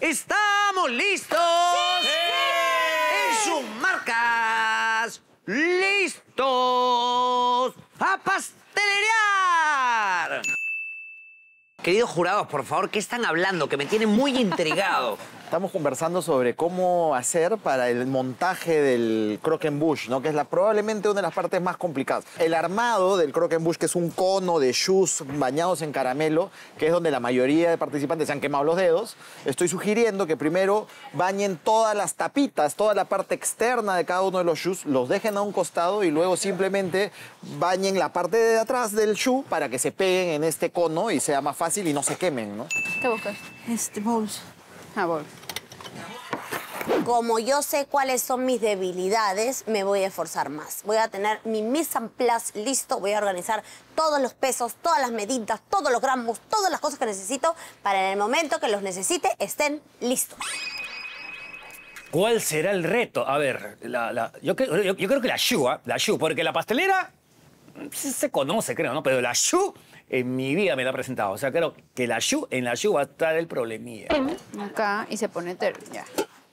¡Estamos listos! ¡Sí! En sus marcas, ¡listos a pastelerear! Queridos jurados, por favor, ¿qué están hablando? Que me tienen muy intrigado. Estamos conversando sobre cómo hacer para el montaje del croquembouche, ¿no? Que es probablemente una de las partes más complicadas. El armado del croquembouche, que es un cono de choux bañados en caramelo, que es donde la mayoría de participantes se han quemado los dedos. Estoy sugiriendo que primero bañen todas las tapitas, toda la parte externa de cada uno de los choux, los dejen a un costado y luego simplemente bañen la parte de atrás del choux para que se peguen en este cono y sea más fácil y no se quemen, ¿no? ¿Qué buscas? Bowls. Ah, bowl. Como yo sé cuáles son mis debilidades, me voy a esforzar más. Voy a tener mi mise en place listo, voy a organizar todos los pesos, todas las medidas, todos los gramos, todas las cosas que necesito para en el momento que los necesite estén listos. ¿Cuál será el reto? A ver, yo creo que la choux, porque la pastelera se conoce, creo, ¿no? Pero la choux en mi vida me la ha presentado. O sea, creo que en la choux va a estar el problemilla. Acá y se pone ya.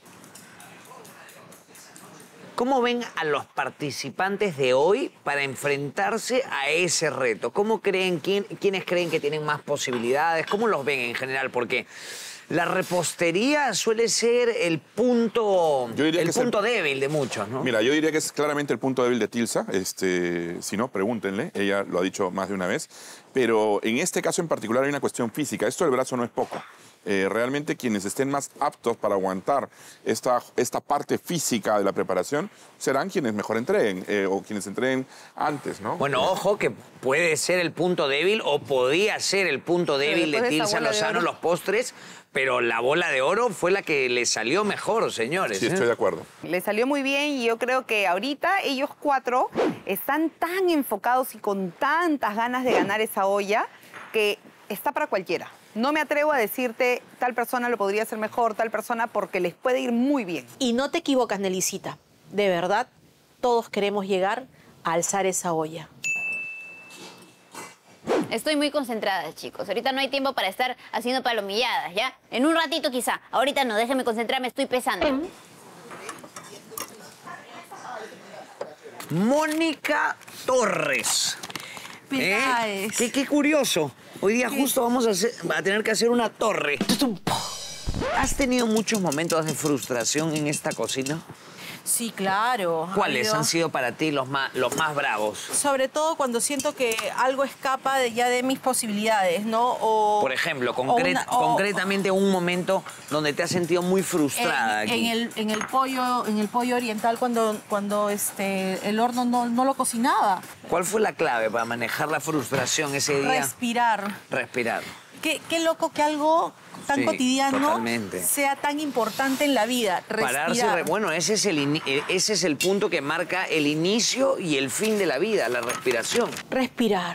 ¿Cómo ven a los participantes de hoy para enfrentarse a ese reto? ¿Cómo creen, quiénes creen que tienen más posibilidades? ¿Cómo los ven en general? Porque la repostería suele ser el punto débil de muchos, ¿no? Mira, yo diría que es claramente el punto débil de Tilsa. Si no, pregúntenle. Ella lo ha dicho más de una vez. Pero en este caso en particular hay una cuestión física. Esto del brazo no es poco. Realmente quienes estén más aptos para aguantar esta parte física de la preparación serán quienes mejor entreguen o quienes entreguen antes, ¿no? Bueno, ojo que puede ser el punto débil o podía ser el punto débil de Tilsa Lozano, los postres, pero la bola de oro fue la que le salió mejor, señores. Sí, estoy de acuerdo. Le salió muy bien y yo creo que ahorita ellos cuatro están tan enfocados y con tantas ganas de ganar esa olla que está para cualquiera. No me atrevo a decirte tal persona lo podría hacer mejor, tal persona, porque les puede ir muy bien. Y no te equivocas, Nelicita. De verdad, todos queremos llegar a alzar esa olla. Estoy muy concentrada, chicos. Ahorita no hay tiempo para estar haciendo palomilladas, ¿ya? En un ratito quizá. Ahorita no, déjenme concentrarme, estoy pesando. Mónica Torres. Qué curioso. Hoy día justo vamos a tener que hacer una torre. ¿Has tenido muchos momentos de frustración en esta cocina? Sí, claro. ¿Cuáles han sido para ti los más bravos? Sobre todo cuando siento que algo escapa ya de mis posibilidades, ¿no? Por ejemplo, concretamente un momento donde te has sentido muy frustrada aquí. En el pollo oriental cuando el horno no lo cocinaba. ¿Cuál fue la clave para manejar la frustración ese día? Respirar. Respirar. Qué loco que algo tan cotidiano totalmente sea tan importante en la vida. Respirar. Pararse, bueno, ese es el punto que marca el inicio y el fin de la vida, la respiración. Respirar.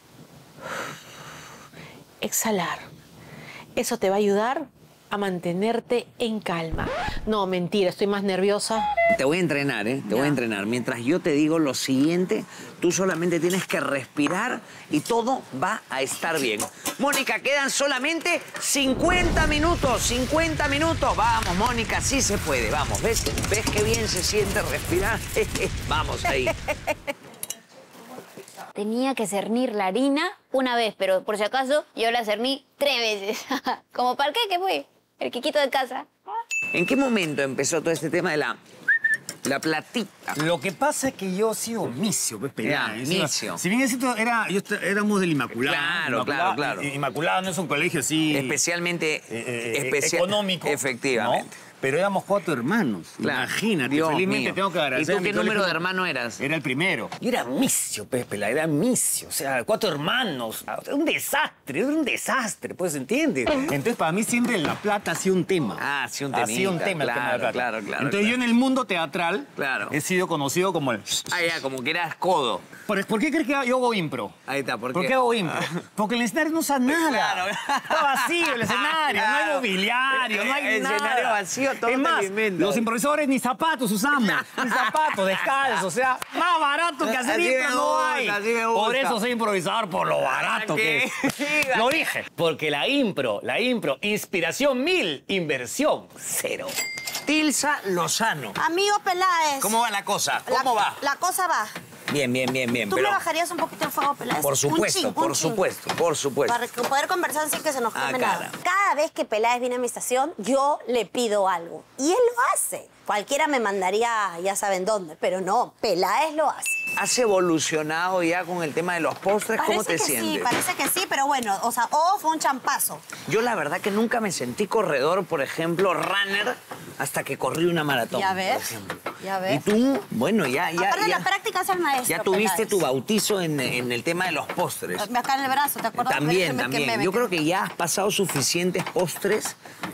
Exhalar. Eso te va a ayudar a mantenerte en calma. No, mentira, estoy más nerviosa. Te voy a entrenar, ¿eh? Te voy a entrenar. Mientras yo te digo lo siguiente, tú solamente tienes que respirar y todo va a estar bien. Mónica, quedan solamente 50 minutos. 50 minutos. Vamos, Mónica, sí se puede. Vamos, ¿ves qué bien se siente respirar? Vamos, ahí. Tenía que cernir la harina una vez, pero por si acaso yo la cerní 3 veces. Como para qué fue el quiquito de casa. ¿En qué momento empezó todo este tema de la platita? Lo que pasa es que yo he sido misio, pues, misio. Si bien es cierto, éramos del Inmaculado. Claro. Inmaculado no es un colegio así... Especialmente... económico. Efectivamente. ¿No? Pero éramos 4 hermanos. Claro. Imagínate, Dios felizmente mío. tengo que agradecer. ¿Y tú qué número de hermano eras? Era el primero. Yo era misio, Pépela, era misio. O sea, 4 hermanos. Era un desastre, pues, ¿entiendes? Entonces, para mí siempre la plata ha sido un tema. Ah, sí, un temita. Ha sido un tema el tema de la plata. Claro. Entonces, yo en el mundo teatral he sido conocido como el... Ah, ya, como que eras codo. ¿Por qué crees que yo hago impro? Ahí está, ¿por qué? ¿Por qué hago impro? Porque el escenario no usa nada. Claro. Está vacío el escenario, no hay mobiliario, no hay el nada. escenario vacío serio, todo Es te más, lo inventas. los improvisadores ni zapatos usamos. Ni zapatos, descalzos. O sea, más barato que hacer Así me impro no gusta, hay. así me gusta. Por eso soy improvisador, por lo barato que es. Lo dije. Porque la impro, inspiración 1000, inversión 0. Tilsa Lozano. Amigo Peláez. ¿Cómo va la cosa? ¿Cómo va? La cosa va. Bien. ¿Tú me bajarías un poquito el fuego, Peláez? Por supuesto, por supuesto. Para poder conversar sin que se nos queme nada. cara. Cada vez que Peláez viene a mi estación, yo le pido algo. Y él lo hace. Cualquiera me mandaría, ya saben dónde, pero no, Peláez lo hace. ¿Has evolucionado ya con el tema de los postres? ¿Cómo te sientes? Sí, parece que sí, pero bueno, o sea, fue un champazo. Yo la verdad que nunca me sentí corredor, por ejemplo, runner, hasta que corrí una maratón. Ya por ves, ejemplo. ya ves. Y tú, bueno, ya. Aparte la práctica es el maestro, Ya tuviste Peláez. tu bautizo en el tema de los postres. Acá en el brazo, ¿te acuerdas? También. Yo creo que ya has pasado suficientes postres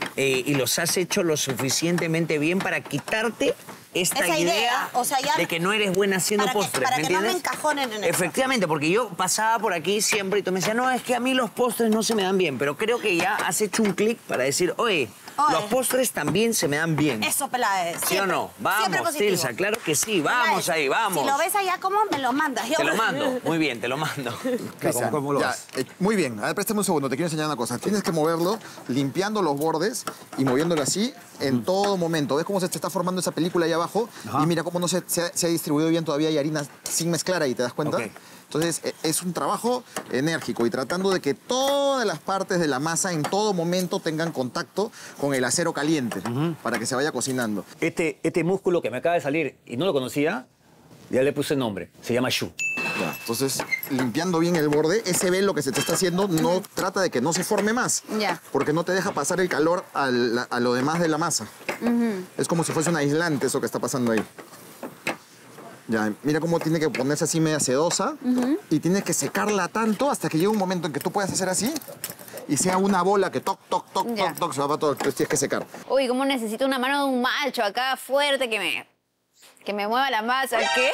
y los has hecho lo suficientemente bien para quitarte esta Esa idea, o sea, ya- de que no eres buena haciendo postres, para ¿me que no me entiendes? encajonen en eso. Efectivamente, porque yo pasaba por aquí siempre y tú me decías, no, es que a mí los postres no se me dan bien, pero creo que ya has hecho un clic para decir, oye, los postres también se me dan bien. Eso, Peláez. ¿Sí o no? Vamos, Tilsa, claro que sí, vamos ahí, vamos. Si lo ves allá, ¿cómo me lo mandas? Te lo mando, muy bien, te lo mando. Cristian, ¿Cómo lo ya, ves? muy bien, a ver, préstame un segundo, te quiero enseñar una cosa. Tienes que moverlo limpiando los bordes y moviéndolo así en todo momento. ¿Ves cómo se te está formando esa película ahí abajo? Y mira cómo no se ha distribuido bien todavía, hay harina sin mezclar ahí, ¿te das cuenta? Ok. Entonces, es un trabajo enérgico y tratando de que todas las partes de la masa en todo momento tengan contacto con el acero caliente para que se vaya cocinando. Este músculo que me acaba de salir y no lo conocía, ya le puse nombre. Se llama Shu. Ya, entonces, limpiando bien el borde, ese velo que se te está haciendo, no trata de que no se forme más. Ya. Porque no te deja pasar el calor a lo demás de la masa. Es como si fuese un aislante eso que está pasando ahí. Ya, mira cómo tiene que ponerse así media sedosa y tienes que secarla tanto hasta que llegue un momento en que tú puedas hacer así y sea una bola que toc, toc, toc, Ya. toc, toc, se va para todo. Entonces tienes que secar. Uy, cómo necesito una mano de un macho acá fuerte que me mueva la masa. ¿Qué?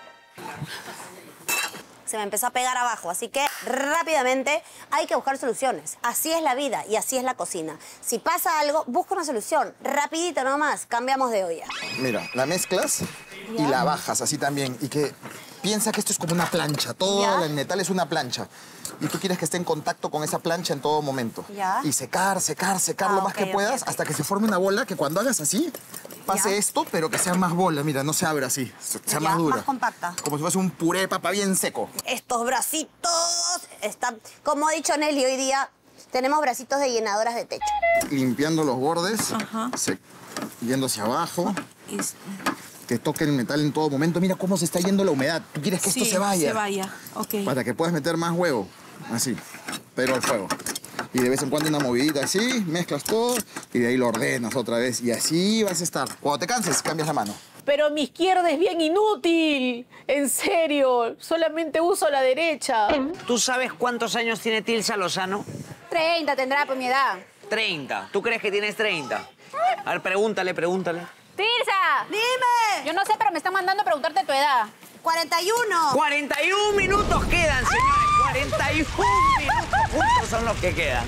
Se me empezó a pegar abajo, así que rápidamente hay que buscar soluciones. Así es la vida y así es la cocina. Si pasa algo, busca una solución. Rapidito nomás, cambiamos de olla. Mira, la mezclas y la bajas así también. Y que piensa que esto es como una plancha. Todo Ya. el metal es una plancha. Y tú quieres que esté en contacto con esa plancha en todo momento. Ya. Y secar lo más ok, que ok, puedas ok. hasta que se forme una bola que cuando hagas así, pase Ya. esto, pero que sea más bola. Mira, no se abre así, sea Ya, más dura. más compacta. Como si fuese un puré de papa bien seco. Estos bracitos están, como ha dicho Nelly hoy día, tenemos bracitos de llenadoras de techo. Limpiando los bordes, yendo hacia abajo. Que toque el metal en todo momento. Mira cómo se está yendo la humedad. Tú quieres que esto se vaya. se vaya, ok. Para que puedas meter más huevo. Así, pero al fuego. Y de vez en cuando una movidita así, mezclas todo y de ahí lo ordenas otra vez. Y así vas a estar. Cuando te canses, cambias la mano. Pero mi izquierda es bien inútil. En serio, solamente uso la derecha. ¿Tú sabes cuántos años tiene Tilsa Lozano? 30 tendrá por mi edad. 30. ¿Tú crees que tienes 30? A ver, pregúntale. ¡Tirsa! ¡Dime! Yo no sé, pero me están mandando a preguntarte tu edad. 41. 41 minutos quedan, señores. 41 minutos juntos son los que quedan.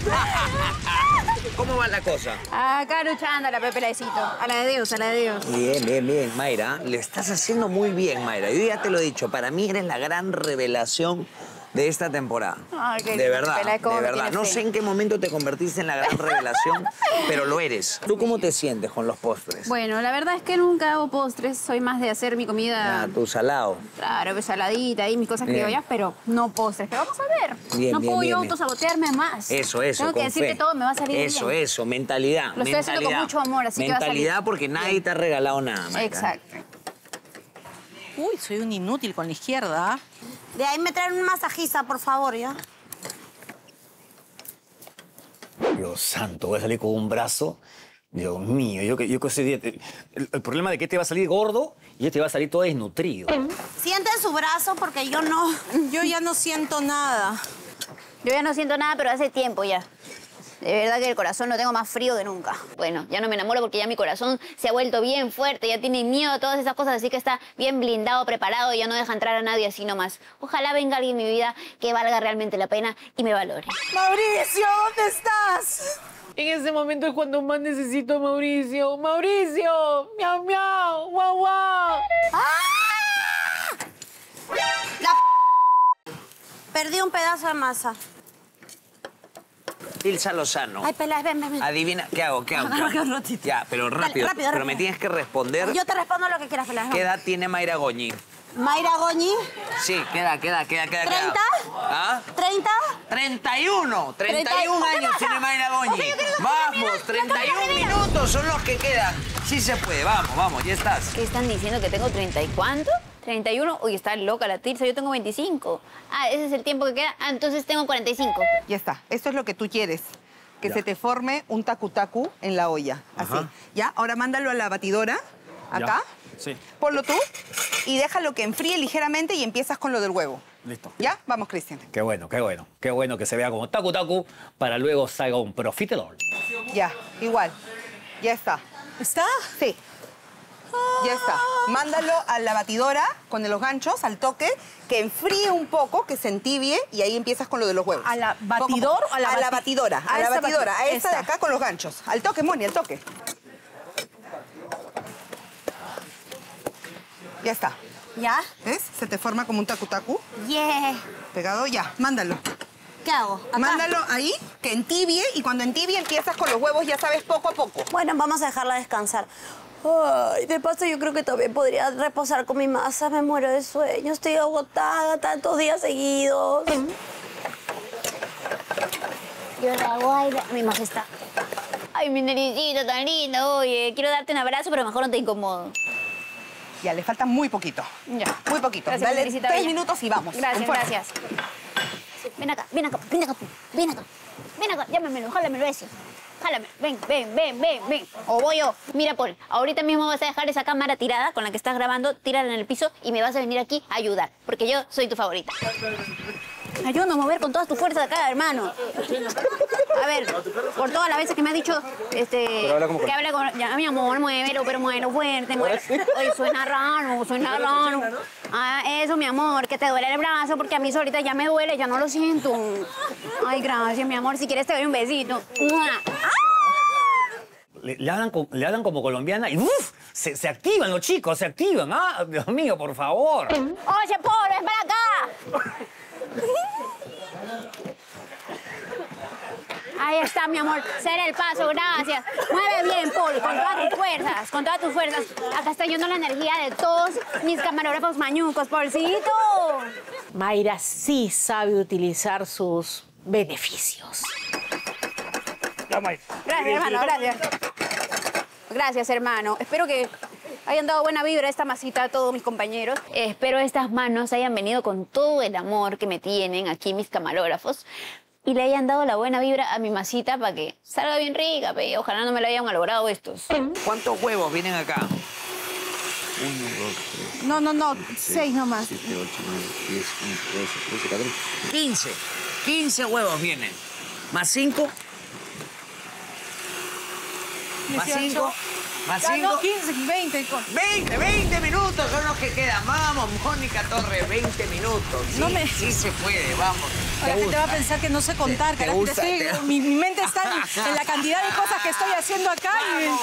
¿Cómo va la cosa? Acá luchando a la Pepelecito. A la de Dios, a la de Dios. Bien, Mayra. Le estás haciendo muy bien, Mayra. Yo ya te lo he dicho, para mí eres la gran revelación de esta temporada. Ay, qué de lindo, verdad, Peláez, cómo de me verdad. tienes No fe. sé en qué momento te convertiste en la gran revelación, pero lo eres. ¿Tú cómo te sientes con los postres? Bueno, la verdad es que nunca hago postres. Soy más de hacer mi comida, Ah, tu salado. claro, pues, saladita y mis cosas Bien. criollas, pero no postres. Pero vamos a ver. Bien, no bien, puedo bien, yo bien. autosabotearme más. Eso, Tengo que con decir fe. que todo me va a salir Eso, bien. eso, mentalidad. Lo estoy haciendo con mucho amor, así que va a salir mentalidad porque nadie te ha regalado nada, Mayra. Exacto. Uy, soy un inútil con la izquierda. De ahí me traen un masajista, por favor, ¿ya? Dios santo, voy a salir con un brazo. Dios mío, yo que ese día... El problema de que te va a salir gordo y este va a salir todo desnutrido. Sienten su brazo porque yo no. Yo ya no siento nada. Yo ya no siento nada, pero hace tiempo ya. De verdad que el corazón lo tengo más frío que nunca. Bueno, ya no me enamoro porque ya mi corazón se ha vuelto bien fuerte, ya tiene miedo a todas esas cosas, así que está bien blindado, preparado y ya no deja entrar a nadie así nomás. Ojalá venga alguien en mi vida que valga realmente la pena y me valore. Mauricio, ¿dónde estás? En ese momento es cuando más necesito a Mauricio. ¡Mauricio! ¡Miau, miau! ¡Guau, guau! Perdí un pedazo de masa. Tilsa Lozano. Ay, Peláez, ven. Adivina, ¿qué hago? Agarra un ratito. Ya, pero rápido. rápido. Pero me tienes que responder. Yo te respondo lo que quieras, Peláez. ¿Qué edad tiene Mayra Goñi? Mayra Goñi, Sí, ¿qué edad? ¿30? ¿Ah? ¿30? 31 años tiene Mayra Goñi. Vamos, 31 minutos son los que quedan. Sí se puede, vamos, ya estás. ¿Qué están diciendo? ¿Que tengo 30 y cuánto? 31. Uy, está loca la Tilsa, yo tengo 25. Ah, ese es el tiempo que queda. Ah, entonces tengo 45. Ya está. Esto es lo que tú quieres. Que se te forme un tacu-tacu en la olla. Así. Ajá. ¿Ya? Ahora mándalo a la batidora. Acá. Sí. Ponlo tú. Y déjalo que enfríe ligeramente y empiezas con lo del huevo. Listo. ¿Ya? Vamos, Cristian. Qué bueno, qué bueno. Qué bueno que se vea como tacu para luego salga un profiterol. Ya. Igual. Ya está. ¿Está? Sí. Ya está. Mándalo a la batidora con los ganchos, al toque, que enfríe un poco, que se entibie y ahí empiezas con lo de los huevos. ¿A la batidor o a la la batidora? A la esta batidora, a esta de esta. acá con los ganchos. Al toque, Moni, al toque. Ya está. ¿Ya? ¿Ves? Se te forma como un tacu-tacu. Yeah. Pegado, ya. Mándalo. ¿Qué hago? ¿Acá? Mándalo ahí, que entibie, y cuando entibie empiezas con los huevos, ya sabes, poco a poco. Bueno, vamos a dejarla descansar. Ay, de paso yo creo que también podría reposar con mi masa. Me muero de sueño, estoy agotada tantos días seguidos. Yo la guaira, mi majestad. Ay, mi nericita tan linda, oye. Quiero darte un abrazo, pero mejor no te incomodo. Ya, le falta muy poquito. Ya. Muy poquito. Gracias, Dale Teresita 3 Bella. minutos y vamos. Gracias, Con fuerza. gracias. Ven acá, ven acá, ven acá, ven acá. Ven acá, llámamelo, jálamelo ese. Jálame, ven. O voy yo. Mira, Paul, ahorita mismo vas a dejar esa cámara tirada con la que estás grabando, tírala en el piso y me vas a venir aquí a ayudar, porque yo soy tu favorita. Ayúdame a mover con todas tus fuerzas acá, hermano. A ver, por todas las veces que me has dicho, que habla con... Ya, mi amor, muévelo, pero muévelo fuerte, muévelo. Oye, suena raro. Ah, eso, mi amor, que te duele el brazo, porque a mí ahorita ya me duele, ya no lo siento. Ay, gracias, mi amor, si quieres te doy un besito. Le hablan como colombiana y ¡uf! Se activan los chicos, se activan. Ah, Dios mío, por favor. Oye, Paul, ven para acá. Ahí está, mi amor. Cera el paso, gracias. Mueve bien, Paul, con todas tus fuerzas. Acá está yendo la energía de todos mis camarógrafos mañucos, Paulcito. Mayra sí sabe utilizar sus beneficios. Gracias, hermano, gracias. Gracias, hermano. Espero que hayan dado buena vibra a esta masita a todos mis compañeros. Espero estas manos hayan venido con todo el amor que me tienen aquí mis camarógrafos y le hayan dado la buena vibra a mi masita para que salga bien rica, pe. Ojalá no me la hayan malogrado estos. ¿Cuántos huevos vienen acá? 1, 2, 3. No, 6 nomás. 7, 8, 9, 10, 11, 12, 13, 14, 15. 15 huevos vienen. ¿Más 5? ¿Más 5? ¿Más 5? 15, 20. 20 minutos son los que quedan. Vamos, Mónica Torres, 20 minutos. Sí, No me- sí se puede, vamos. La gente va a pensar que no sé contar, ¿Te carajo. gusta? Mi mente está en la cantidad de cosas que estoy haciendo acá. ¡Vamos!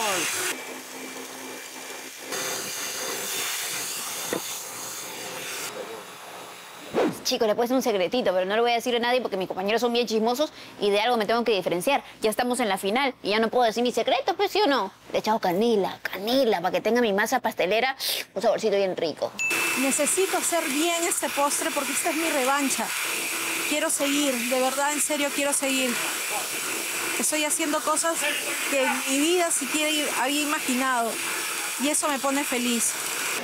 Chicos, le puedo decir un secretito, pero no lo voy a decir a nadie porque mis compañeros son bien chismosos y de algo me tengo que diferenciar. Ya estamos en la final y ya no puedo decir mis secretos, pues, ¿sí o no? Le he echado canela, para que tenga mi masa pastelera un saborcito bien rico. Necesito hacer bien este postre porque esta es mi revancha. Quiero seguir, de verdad, en serio, quiero seguir. Estoy haciendo cosas que en mi vida siquiera había imaginado y eso me pone feliz.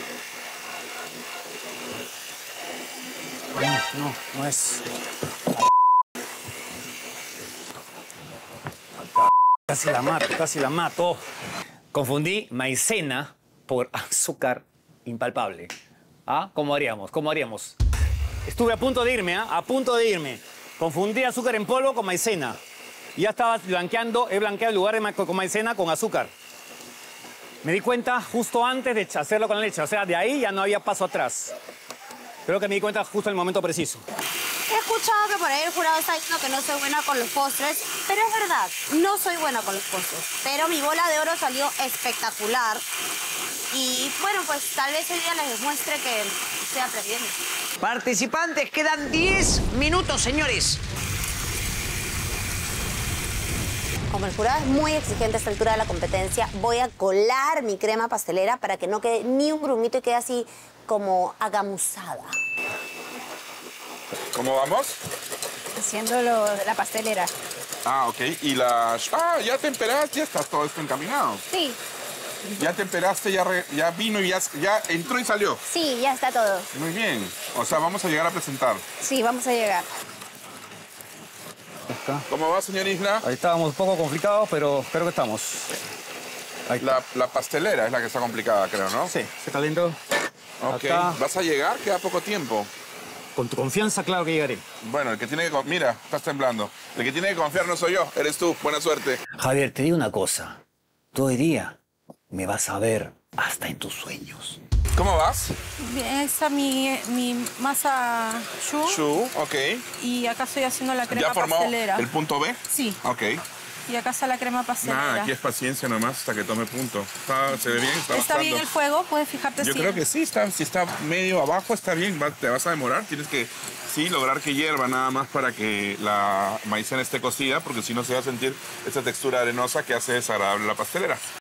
No es. Casi la mato. Confundí maicena por azúcar impalpable. ¿Ah? ¿Cómo haríamos? Estuve a punto de irme, ¿ah? A punto de irme. Confundí azúcar en polvo con maicena. Ya estaba blanqueando, he blanqueado el lugar con maicena con azúcar. Me di cuenta justo antes de hacerlo con la leche. O sea, de ahí ya no había paso atrás. Creo que me di cuenta justo en el momento preciso. He escuchado que por ahí el jurado está diciendo que no soy buena con los postres, pero es verdad, no soy buena con los postres. Pero mi bola de oro salió espectacular. Y bueno, pues tal vez hoy día les demuestre que estoy aprendiendo. Participantes, quedan 10 minutos, señores. Como el jurado es muy exigente a esta altura de la competencia, voy a colar mi crema pastelera para que no quede ni un grumito y quede así como agamuzada. ¿Cómo vamos? Haciendo la pastelera. Ah, ok. Y la... Ah, ya temperaste, ya está todo esto encaminado. Sí, Ya temperaste, ya vino y ya entró y salió. sí, ya está todo. Muy bien. O sea, vamos a llegar a presentar. Sí, vamos a llegar. ¿Cómo va, señor Isla? Ahí estábamos un poco complicados, pero creo que estamos. Ahí está. La pastelera es la que está complicada, creo, ¿no? Sí, se calentó. Ok. Acá. ¿Vas a llegar? Queda poco tiempo. Con tu confianza, claro que llegaré. Bueno, el que tiene que... Mira, estás temblando. El que tiene que confiar no soy yo, eres tú. Buena suerte. Javier, te digo una cosa. Tú hoy día me vas a ver hasta en tus sueños. ¿Cómo vas? Bien, está mi masa choux. Chu, ok. Y acá estoy haciendo la crema ¿Ya formado pastelera. el punto B? Sí. Ok. Y acá está la crema pastelera. Nada, aquí es paciencia nomás hasta que tome punto. ¿Se ve bien? ¿Está ¿Está bien bastando? el fuego? Puedes fijarte Yo si... creo que sí, si está medio abajo está bien, te vas a demorar. Tienes que, sí, lograr que hierva nada más para que la maicena esté cocida, porque si no se va a sentir esa textura arenosa que hace desagradable la pastelera.